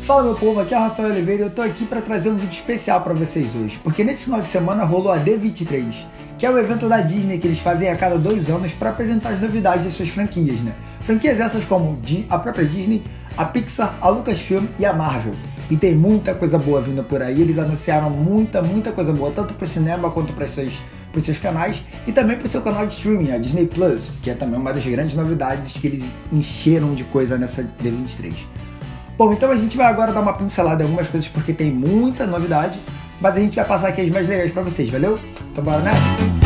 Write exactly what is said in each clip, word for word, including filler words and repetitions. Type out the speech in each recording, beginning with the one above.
Fala meu povo, aqui é o Rafael Oliveira e eu tô aqui para trazer um vídeo especial para vocês hoje, porque nesse final de semana rolou a D vinte e três, que é o evento da Disney que eles fazem a cada dois anos para apresentar as novidades das suas franquias, né? Franquias essas como a própria Disney, a Pixar, a Lucasfilm e a Marvel. E tem muita coisa boa vindo por aí, eles anunciaram muita, muita coisa boa, tanto para o cinema quanto para os seus, seus canais e também para o seu canal de streaming, a Disney Plus, que é também uma das grandes novidades que eles encheram de coisa nessa D vinte e três. Bom, então a gente vai agora dar uma pincelada em algumas coisas porque tem muita novidade, mas a gente vai passar aqui as mais legais para vocês, valeu? Então bora nessa?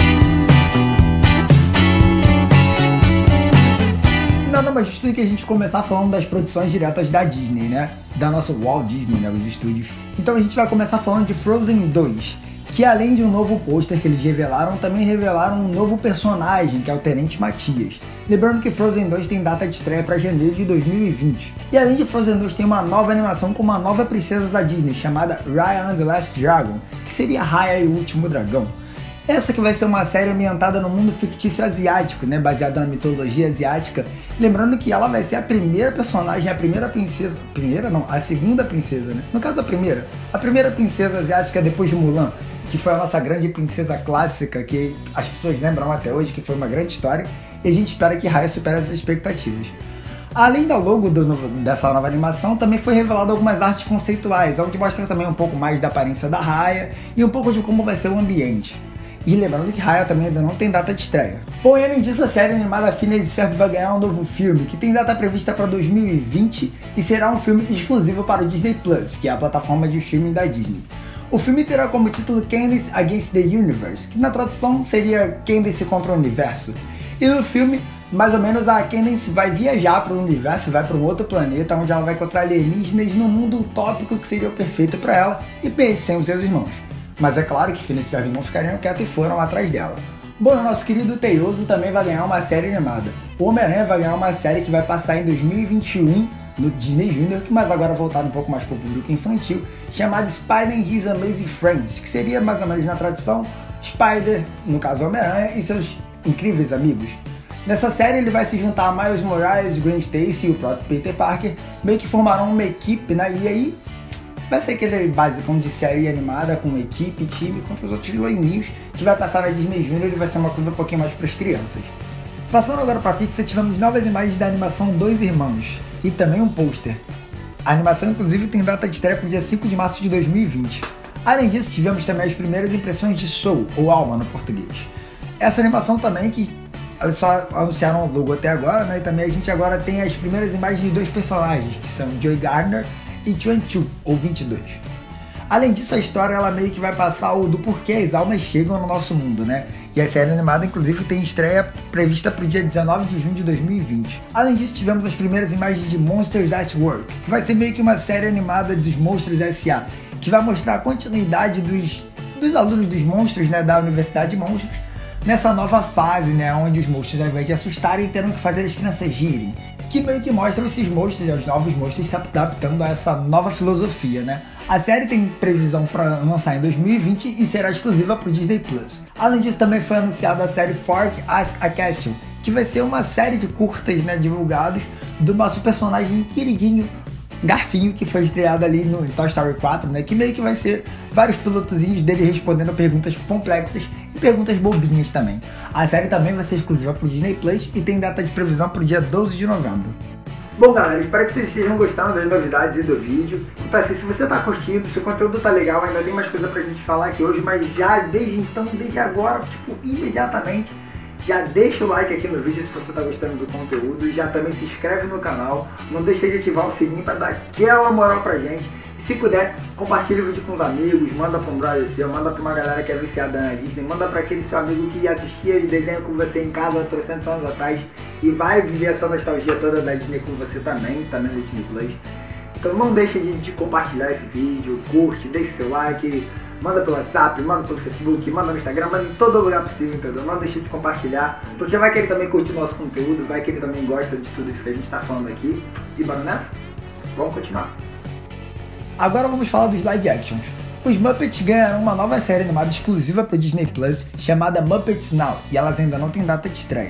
Nada mais justo do que a gente começar falando das produções diretas da Disney, né? Da nossa Walt Disney, né? Os estúdios. Então a gente vai começar falando de Frozen dois, que além de um novo pôster que eles revelaram, também revelaram um novo personagem, que é o Tenente Matias. Lembrando que Frozen dois tem data de estreia para janeiro de dois mil e vinte. E além de Frozen dois tem uma nova animação com uma nova princesa da Disney, chamada Raya and the Last Dragon, que seria Raya e o Último Dragão. Essa que vai ser uma série ambientada no mundo fictício asiático, né, baseada na mitologia asiática. Lembrando que ela vai ser a primeira personagem, a primeira princesa... Primeira não, a segunda princesa, né? No caso a primeira. A primeira princesa asiática depois de Mulan, que foi a nossa grande princesa clássica, que as pessoas lembram até hoje, que foi uma grande história. E a gente espera que Raya supere essas expectativas. Além da logo do novo, dessa nova animação, também foi revelado algumas artes conceituais, onde mostra também um pouco mais da aparência da Raya e um pouco de como vai ser o ambiente. E lembrando que Raya também ainda não tem data de estreia. Porém, além disso, a série animada Phineas e Ferb vai ganhar um novo filme, que tem data prevista para dois mil e vinte e será um filme exclusivo para o Disney Plus, que é a plataforma de streaming da Disney. O filme terá como título Candace Against the Universe, que na tradução seria Candace contra o Universo. E no filme, mais ou menos, a Candace vai viajar para o universo, vai para um outro planeta, onde ela vai encontrar alienígenas num mundo utópico que seria o perfeito para ela e sem os seus irmãos. Mas é claro que Phineas e Ferb não ficariam quietos e foram atrás dela. Bom, o nosso querido Teioso também vai ganhar uma série animada. O Homem-Aranha vai ganhar uma série que vai passar em dois mil e vinte e um no Disney Junior, que mais agora voltado um pouco mais para o público infantil, chamada Spider and His Amazing Friends, que seria mais ou menos na tradução Spider, no caso Homem-Aranha, e seus incríveis amigos. Nessa série ele vai se juntar a Miles Morales, Gwen Stacy e o próprio Peter Parker, meio que formarão uma equipe, né? E aí vai ser aquele básico de série animada com equipe, time contra os outros vilõezinhos que vai passar na Disney Junior e vai ser uma coisa um pouquinho mais para as crianças. Passando agora para a Pixar, tivemos novas imagens da animação Dois Irmãos e também um pôster. A animação inclusive tem data de estreia para o dia cinco de março de dois mil e vinte. Além disso, tivemos também as primeiras impressões de Soul, ou Alma no português. Essa animação também que eles só anunciaram o logo até agora, né? E também a gente agora tem as primeiras imagens de dois personagens, que são Joy Gardner e vinte e dois, ou vinte e dois. Além disso, a história ela meio que vai passar o do porquê as almas chegam no nosso mundo, né? E a série animada, inclusive, tem estreia prevista para o dia dezenove de junho de dois mil e vinte. Além disso, tivemos as primeiras imagens de Monsters at Work, que vai ser meio que uma série animada dos Monstros S A, que vai mostrar a continuidade dos, dos alunos dos monstros, né, da Universidade de Monstros, nessa nova fase, né, onde os monstros, ao invés de assustarem, terão que fazer as crianças rirem. Que meio que mostra esses monstros, os novos monstros se adaptando a essa nova filosofia, né? A série tem previsão para lançar em dois mil e vinte e será exclusiva para o Disney Plus. Além disso, também foi anunciada a série Fork Ask a Question, que vai ser uma série de curtas, né, divulgados do nosso personagem queridinho Garfinho, que foi estreado ali no Toy Story quatro, né, que meio que vai ser vários pilotozinhos dele respondendo a perguntas complexas e perguntas bobinhas também. A série também vai ser exclusiva para o Disney Plus e tem data de previsão para o dia doze de novembro. Bom galera, espero que vocês estejam gostando das novidades e do vídeo. Então assim, se você tá curtindo, se o conteúdo tá legal, ainda tem mais coisa pra gente falar aqui hoje, mas já desde então, desde agora, tipo, imediatamente, já deixa o like aqui no vídeo se você tá gostando do conteúdo e já também se inscreve no canal. Não deixe de ativar o sininho para dar aquela moral pra gente. E se puder, compartilha o vídeo com os amigos, manda pra um brother seu, manda pra uma galera que é viciada na Disney, manda pra aquele seu amigo que assistia de desenho com você em casa há trezentos anos atrás e vai viver essa nostalgia toda da Disney com você também, também no Disney Plus. Então não deixe de, de compartilhar esse vídeo, curte, deixe seu like, manda pelo WhatsApp, manda pelo Facebook, manda no Instagram, manda em todo lugar possível, entendeu? Não deixe de compartilhar, porque vai que ele também curte o nosso conteúdo, vai que ele também gosta de tudo isso que a gente tá falando aqui. E bora nessa? Vamos continuar. Agora vamos falar dos live actions. Os Muppets ganharam uma nova série animada exclusiva para o Disney Plus chamada Muppets Now, e elas ainda não têm data de estreia.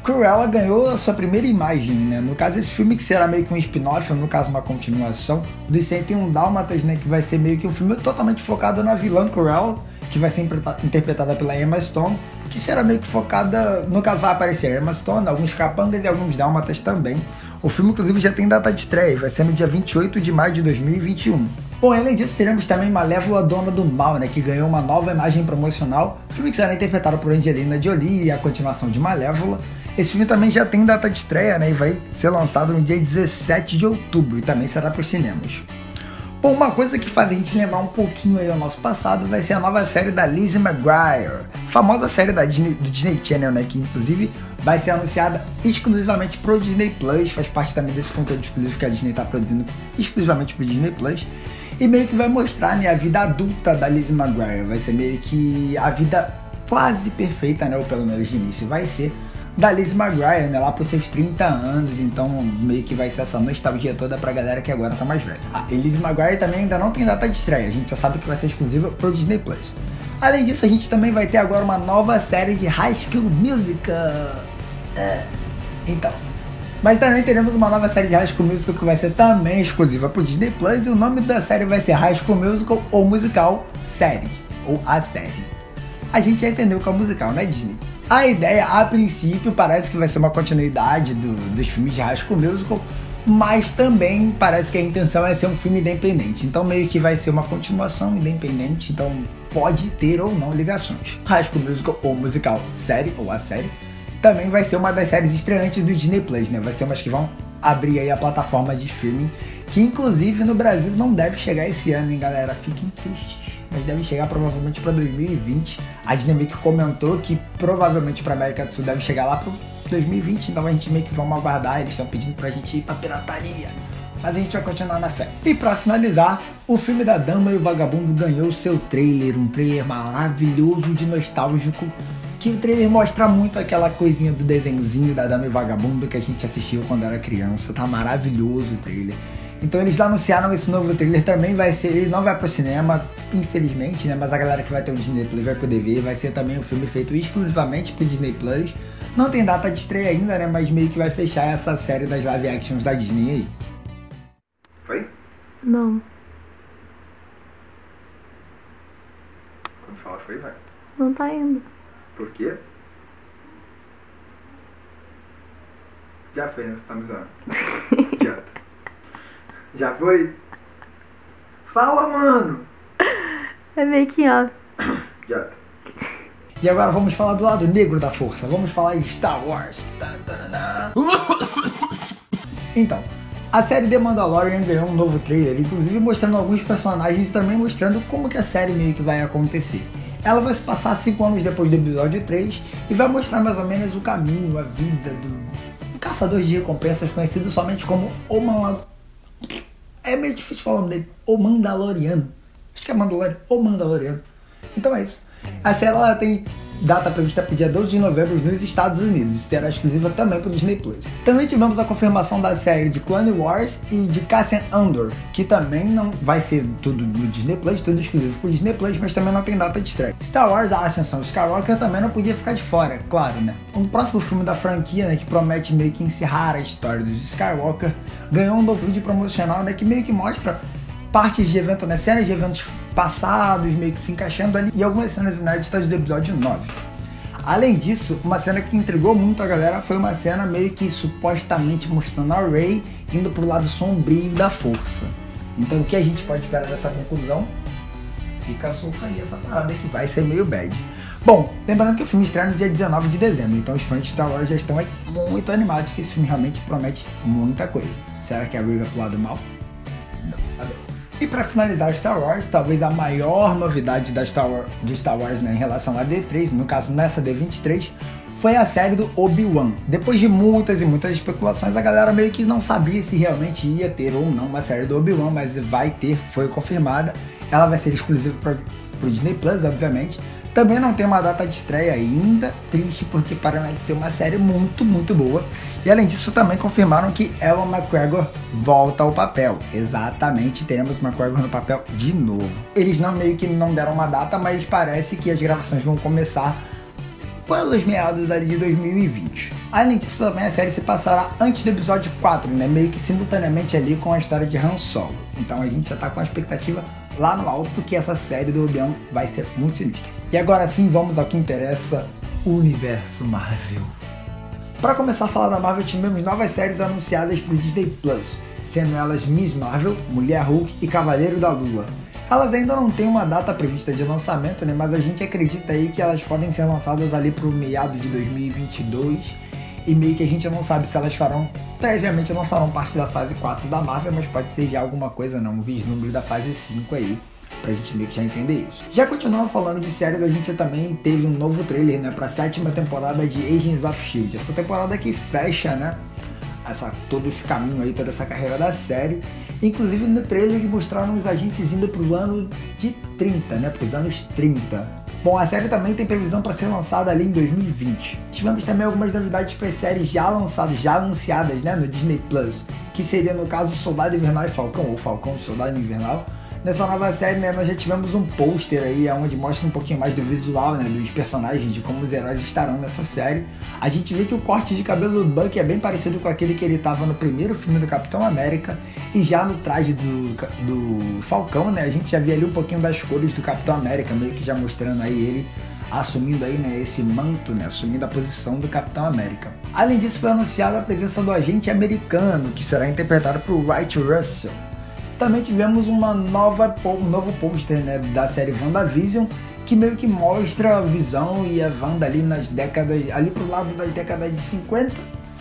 Cruella ganhou a sua primeira imagem, né? No caso, esse filme que será meio que um spin-off, ou no caso uma continuação, dos cento e um Dálmatas, né? Que vai ser meio que um filme totalmente focado na vilã Cruella, que vai ser interpretada pela Emma Stone, que será meio que focada, no caso vai aparecer a Emma Stone, alguns capangas e alguns dálmatas também. O filme inclusive já tem data de estreia, vai ser no dia vinte e oito de maio de dois mil e vinte e um. Bom, além disso, teremos também Malévola, Dona do Mal, né, que ganhou uma nova imagem promocional, filme que será interpretado por Angelina Jolie e a continuação de Malévola. Esse filme também já tem data de estreia, né, e vai ser lançado no dia dezessete de outubro e também será para os cinemas. Bom, uma coisa que faz a gente lembrar um pouquinho aí ao nosso passado vai ser a nova série da Lizzie McGuire, famosa série da Disney, do Disney Channel, né, que inclusive vai ser anunciada exclusivamente pro Disney Plus, faz parte também desse conteúdo exclusivo que a Disney está produzindo exclusivamente pro Disney Plus, e meio que vai mostrar, né, a vida adulta da Lizzie McGuire, vai ser meio que a vida quase perfeita, né, ou pelo menos de início vai ser, da Lizzie McGuire, né, lá pros seus trinta anos, então meio que vai ser essa nostalgia toda pra galera que agora tá mais velha. A Lizzie McGuire também ainda não tem data de estreia, a gente só sabe que vai ser exclusiva pro Disney Plus. Além disso, a gente também vai ter agora uma nova série de High School Musical. É. Então, mas também teremos uma nova série de High School Musical que vai ser também exclusiva pro Disney Plus, e o nome da série vai ser High School Musical ou Musical Série, ou a série. A gente já entendeu que é o musical, né, Disney? A ideia, a princípio, parece que vai ser uma continuidade do, dos filmes de High School Musical, mas também parece que a intenção é ser um filme independente, então meio que vai ser uma continuação independente, então pode ter ou não ligações. High School Musical ou Musical Série, ou a série, também vai ser uma das séries estreantes do Disney Plus, né? Vai ser umas que vão abrir aí a plataforma de streaming, que inclusive no Brasil não deve chegar esse ano, hein, galera? Fiquem tristes. Mas deve chegar provavelmente para dois mil e vinte. A Disney meio que comentou que provavelmente para América do Sul deve chegar lá para dois mil e vinte, então a gente meio que vamos aguardar, eles estão pedindo pra gente ir pra pirataria. Mas a gente vai continuar na fé. E pra finalizar, o filme da Dama e o Vagabundo ganhou seu trailer, um trailer maravilhoso de nostálgico, que o trailer mostra muito aquela coisinha do desenhozinho da Dama e o Vagabundo que a gente assistiu quando era criança. Tá maravilhoso o trailer. Então eles anunciaram esse novo trailer, também vai ser, ele não vai pro cinema, infelizmente, né, mas a galera que vai ter o Disney Plus vai poder ver, vai ser também um filme feito exclusivamente pro Disney Plus. Não tem data de estreia ainda, né, mas meio que vai fechar essa série das live actions da Disney aí. Foi? Não. Quando fala foi, vai. Não tá indo. Por quê? Já foi, né? Você tá me zoando. Idiota. Já foi? Fala, mano! É making off. Idiota. E agora vamos falar do lado negro da força. Vamos falar de Star Wars. Então, a série The Mandalorian ganhou um novo trailer, inclusive mostrando alguns personagens e também mostrando como que a série meio que vai acontecer. Ela vai se passar cinco anos depois do episódio três e vai mostrar mais ou menos o caminho, a vida do caçador de recompensas conhecido somente como o Mandaloriano. É meio difícil falar o nome dele. O Mandaloriano. Acho que é Mandaloriano. O Mandaloriano. Então é isso. A série ela tem data prevista para o dia doze de novembro nos Estados Unidos e será exclusiva também para o Disney Plus. Também tivemos a confirmação da série de Clone Wars e de Cassian Andor, que também não vai ser tudo no Disney Plus, tudo exclusivo para o Disney Plus, mas também não tem data de estreia. Star Wars: A Ascensão Skywalker também não podia ficar de fora, claro, né? O próximo filme da franquia, né, que promete meio que encerrar a história dos Skywalker, ganhou um novo vídeo promocional, né, que meio que mostra partes de evento, né, cenas de eventos passados, meio que se encaixando ali, e algumas cenas inéditas do episódio nove. Além disso, uma cena que intrigou muito a galera foi uma cena meio que supostamente mostrando a Rey indo pro lado sombrio da força. Então o que a gente pode esperar dessa conclusão? Fica solta aí essa parada que vai ser meio bad. Bom, lembrando que o filme estreia no dia dezenove de dezembro, então os fãs de Star Wars já estão aí muito animados, que esse filme realmente promete muita coisa. Será que a Rey vai pro lado mal? Não sabemos. E para finalizar Star Wars, talvez a maior novidade da Star Wars, de Star Wars, né, em relação à D três, no caso nessa D vinte e três, foi a série do Obi-Wan. Depois de muitas e muitas especulações, a galera meio que não sabia se realmente ia ter ou não uma série do Obi-Wan, mas vai ter, foi confirmada. Ela vai ser exclusiva para o Disney Plus, obviamente. Também não tem uma data de estreia ainda, triste porque parece ser uma série muito, muito boa. E além disso também confirmaram que Ewan McGregor volta ao papel. Exatamente, teremos McGregor no papel de novo. Eles não meio que não deram uma data, mas parece que as gravações vão começar pelos meados ali de dois mil e vinte. Além disso, também a série se passará antes do episódio quatro, né, meio que simultaneamente ali com a história de Han Solo. Então a gente já tá com a expectativa lá no alto que essa série do Obi-Wan vai ser muito sinistra. E agora sim, vamos ao que interessa, o universo Marvel. Para começar a falar da Marvel, tivemos novas séries anunciadas para o Disney Plus, sendo elas Miss Marvel, Mulher Hulk e Cavaleiro da Lua. Elas ainda não têm uma data prevista de lançamento, né, mas a gente acredita aí que elas podem ser lançadas ali para o meado de dois mil e vinte e dois, e meio que a gente não sabe se elas farão, previamente não farão parte da fase quatro da Marvel, mas pode ser já alguma coisa, não, um vislumbre da fase cinco aí, pra gente meio que já entender isso. Já continuando falando de séries, a gente também teve um novo trailer, né, pra sétima temporada de Agents of Shield. Essa temporada que fecha, né, essa, todo esse caminho aí, toda essa carreira da série. Inclusive no trailer eles mostraram os agentes indo pro ano de trinta, né, pros anos trinta. Bom, a série também tem previsão para ser lançada ali em dois mil e vinte. Tivemos também algumas novidades para as séries já lançadas, já anunciadas, né, no Disney Plus, que seria no caso Soldado Invernal e Falcão, ou Falcão e Soldado Invernal. Nessa nova série, né, nós já tivemos um pôster aí, onde mostra um pouquinho mais do visual, né, dos personagens, de como os heróis estarão nessa série. A gente vê que o corte de cabelo do Bucky é bem parecido com aquele que ele estava no primeiro filme do Capitão América, e já no traje do, do Falcão, né, a gente já vê ali um pouquinho das cores do Capitão América, meio que já mostrando aí ele assumindo aí, né, esse manto, né, assumindo a posição do Capitão América. Além disso, foi anunciada a presença do agente americano, que será interpretado por Wright Russell. Também tivemos uma nova, um novo pôster, né, da série WandaVision, que meio que mostra a Visão e a Wanda ali nas décadas, ali pro lado das décadas de cinquenta.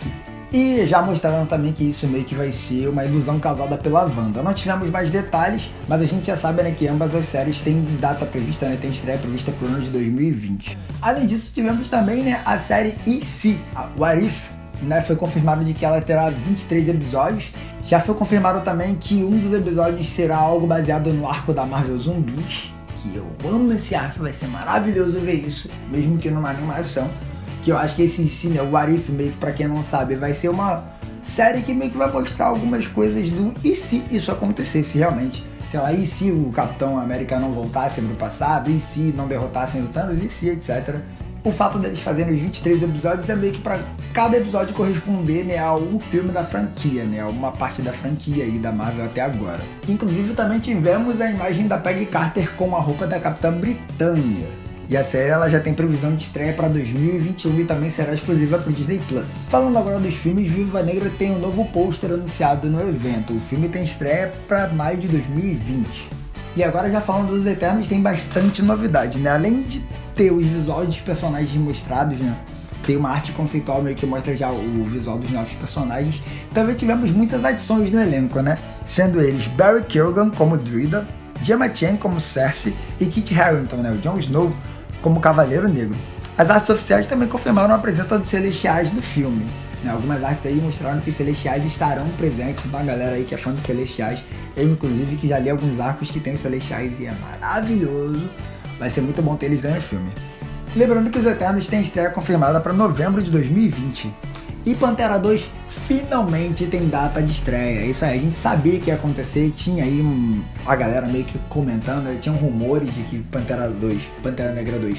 E já mostraram também que isso meio que vai ser uma ilusão causada pela Wanda. Não tivemos mais detalhes, mas a gente já sabe, né, que ambas as séries têm data prevista, né, tem estreia prevista pro ano de dois mil e vinte. Além disso, tivemos também, né, a série E Se, a What If, né, foi confirmado de que ela terá vinte e três episódios. Já foi confirmado também que um dos episódios será algo baseado no arco da Marvel Zumbis, que eu amo esse arco, vai ser maravilhoso ver isso, mesmo que numa animação, que eu acho que esse sim, né, o What If, meio que pra quem não sabe, vai ser uma série que meio que vai mostrar algumas coisas do e se isso acontecesse realmente. Sei lá, e se o Capitão América não voltasse pro passado, e se não derrotassem o Thanos, e se, etcétera. O fato deles fazerem os vinte e três episódios é meio que para cada episódio corresponder, né, a um filme da franquia, né, a uma parte da franquia aí da Marvel até agora. Inclusive também tivemos a imagem da Peggy Carter com a roupa da Capitã Britânia. E a série ela já tem previsão de estreia para dois mil e vinte e um e também será exclusiva para o Disney Plus. Falando agora dos filmes, Viúva Negra tem um novo pôster anunciado no evento. O filme tem estreia para maio de dois mil e vinte. E agora já falando dos Eternos, tem bastante novidade, né? Além de ter os visuais dos personagens mostrados, né? Tem uma arte conceitual meio que mostra já o visual dos novos personagens. Também tivemos muitas adições no elenco, né? Sendo eles Barry Keoghan como Druida, Gemma Chan como Cersei e Kit Harington, né? O Jon Snow como Cavaleiro Negro. As artes oficiais também confirmaram a presença dos Celestiais no filme. Né? Algumas artes aí mostraram que os Celestiais estarão presentes, então a galera aí que é fã dos Celestiais, eu inclusive que já li alguns arcos que tem os Celestiais e é maravilhoso, vai ser muito bom ter eles no filme. Lembrando que os Eternos têm estreia confirmada para novembro de dois mil e vinte. E Pantera dois finalmente tem data de estreia. Isso aí, a gente sabia que ia acontecer, tinha aí um, a galera meio que comentando, né? Tinham rumores de que Pantera dois, Pantera Negra dois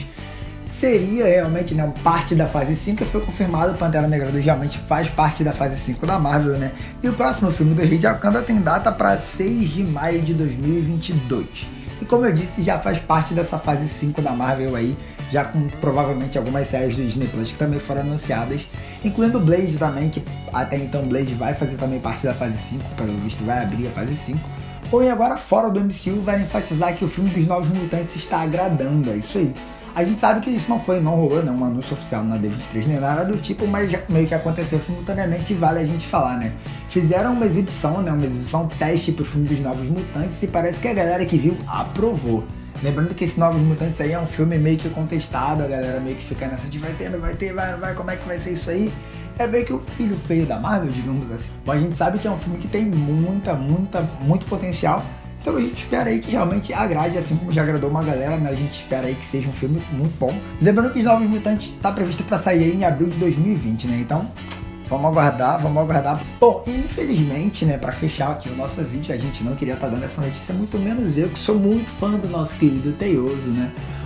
seria realmente, né, parte da fase cinco, e foi confirmado. Pantera Negra dois realmente faz parte da fase cinco da Marvel, né? E o próximo filme do Rei de Wakanda tem data para seis de maio de dois mil e vinte e dois. E como eu disse, já faz parte dessa fase cinco da Marvel aí, já com provavelmente algumas séries do Disney Plus que também foram anunciadas, incluindo Blade também, que até então Blade vai fazer também parte da fase cinco, pelo visto vai abrir a fase cinco. Ou e agora fora do M C U vai enfatizar que o filme dos Novos Mutantes está agradando, é isso aí. A gente sabe que isso não foi, não rolou, não, um anúncio oficial na D vinte e três nem nada do tipo, mas já meio que aconteceu simultaneamente e vale a gente falar, né? Fizeram uma exibição, né, uma exibição teste pro filme dos Novos Mutantes e parece que a galera que viu aprovou. Lembrando que esse Novos Mutantes aí é um filme meio que contestado, a galera meio que fica nessa de vai ter, não vai ter, vai, vai, como é que vai ser isso aí? É meio que o filho feio da Marvel, digamos assim. Mas a gente sabe que é um filme que tem muita, muita, muito potencial. Então a gente espera aí que realmente agrade, assim como já agradou uma galera, né? A gente espera aí que seja um filme muito bom. Lembrando que os Novos Mutantes está previsto para sair aí em abril de dois mil e vinte, né? Então vamos aguardar, vamos aguardar. Bom, e infelizmente, né, para fechar aqui o nosso vídeo, a gente não queria estar dando essa notícia, muito menos eu, que sou muito fã do nosso querido Teioso, né?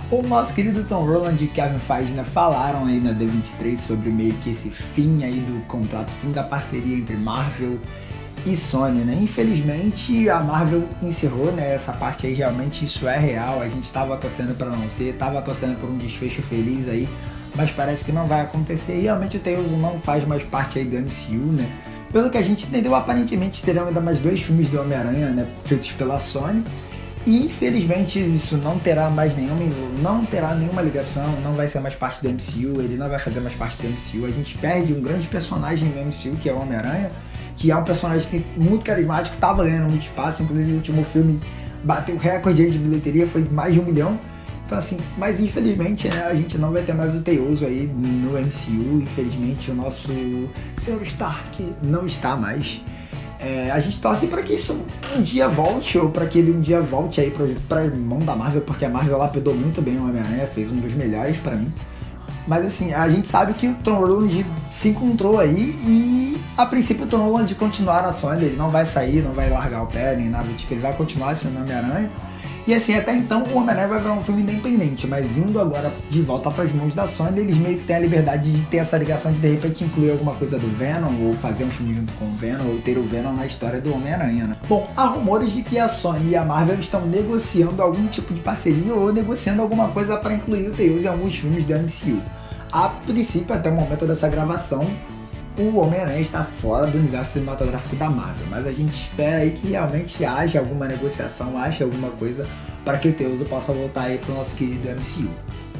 O nosso querido Tom Holland e Kevin Feige, né, falaram aí na D vinte e três sobre meio que esse fim aí do contrato, fim da parceria entre Marvel e Sony, né? Infelizmente a Marvel encerrou, né, essa parte aí, realmente isso é real, a gente tava torcendo para não ser, tava torcendo por um desfecho feliz aí, mas parece que não vai acontecer e realmente o Tails não faz mais parte aí do M C U, né? Pelo que a gente entendeu, aparentemente terão ainda mais dois filmes do Homem-Aranha, né, feitos pela Sony. E infelizmente isso não terá mais nenhuma, não terá nenhuma ligação, não vai ser mais parte do M C U, ele não vai fazer mais parte do M C U. A gente perde um grande personagem do M C U, que é o Homem-Aranha, que é um personagem que, muito carismático, estava ganhando muito espaço, inclusive o último filme bateu o recorde de bilheteria, foi mais de um milhão. Então assim, mas infelizmente, né, a gente não vai ter mais o Tails aí no M C U, infelizmente o nosso senhor Stark não está mais. É, a gente torce para que isso um dia volte, ou para que ele um dia volte aí para mão da Marvel, porque a Marvel lapidou muito bem o Homem-Aranha, fez um dos melhores para mim. Mas assim, a gente sabe que o Tom Holland se encontrou aí e a princípio o Tom Holland continuar na Sony, ele não vai sair, não vai largar o pé nem nada, tipo, ele vai continuar sendo Homem-Aranha. E assim, até então o Homem-Aranha vai virar um filme independente, mas indo agora de volta para as mãos da Sony, eles meio que têm a liberdade de ter essa ligação de de repente incluir alguma coisa do Venom, ou fazer um filme junto com o Venom, ou ter o Venom na história do Homem-Aranha, né? Bom, há rumores de que a Sony e a Marvel estão negociando algum tipo de parceria ou negociando alguma coisa para incluir o Tails em alguns filmes do M C U. A princípio, até o momento dessa gravação, o Homem-Aranha está fora do universo cinematográfico da Marvel, mas a gente espera aí que realmente haja alguma negociação, haja alguma coisa para que o Tails possa voltar aí para o nosso querido M C U.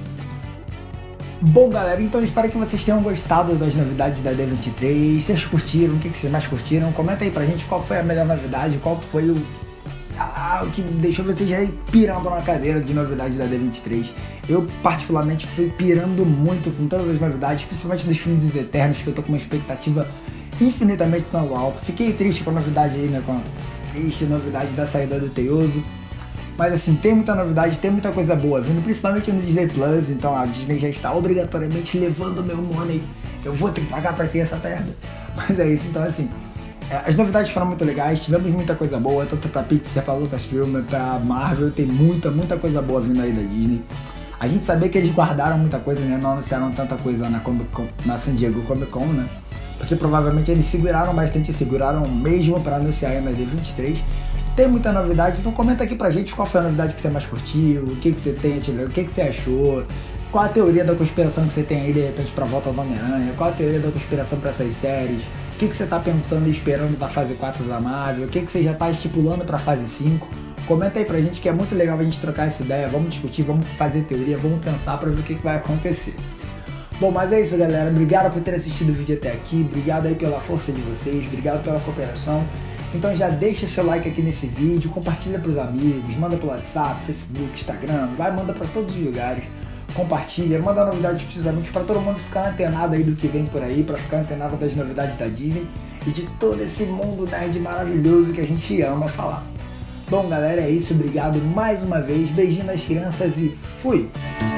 Bom galera, então eu espero que vocês tenham gostado das novidades da D vinte e três, vocês curtiram, o que vocês mais curtiram, comenta aí pra gente qual foi a melhor novidade, qual foi o, ah, o que deixou vocês aí pirando na cadeira de novidades da D vinte e três. Eu particularmente fui pirando muito com todas as novidades, principalmente dos filmes dos Eternos, que eu tô com uma expectativa infinitamente tão alta. Fiquei triste com a novidade aí, né, com a triste novidade da saída do Teioso. Mas assim, tem muita novidade, tem muita coisa boa vindo, principalmente no Disney Plus, então a Disney já está obrigatoriamente levando o meu money. Eu vou ter que pagar pra ter essa perda. Mas é isso, então assim, as novidades foram muito legais, tivemos muita coisa boa, tanto pra Pixar, pra Lucasfilm, pra Marvel, tem muita, muita coisa boa vindo aí da Disney. A gente sabia que eles guardaram muita coisa, né, não anunciaram tanta coisa na, Comic Con, na San Diego Comic Con, né, porque provavelmente eles seguraram bastante, seguraram mesmo pra anunciar aí na D vinte e três. Tem muita novidade, então comenta aqui pra gente qual foi a novidade que você mais curtiu, o que, que você tem, o que, que você achou, qual a teoria da conspiração que você tem aí de repente pra volta do Homem-Aranha, qual a teoria da conspiração pra essas séries, o que, que você tá pensando e esperando da fase quatro da Marvel, o que, que você já tá estipulando pra fase cinco, comenta aí pra gente que é muito legal a gente trocar essa ideia, vamos discutir, vamos fazer teoria, vamos pensar pra ver o que, que vai acontecer. Bom, mas é isso galera, obrigado por ter assistido o vídeo até aqui, obrigado aí pela força de vocês, obrigado pela cooperação. Então já deixa seu like aqui nesse vídeo, compartilha para os amigos, manda pelo WhatsApp, Facebook, Instagram, vai, manda para todos os lugares, compartilha, manda novidades para os seus amigos, para todo mundo ficar antenado aí do que vem por aí, para ficar antenado das novidades da Disney e de todo esse mundo nerd maravilhoso que a gente ama falar. Bom galera, é isso, obrigado mais uma vez, beijinho nas crianças e fui!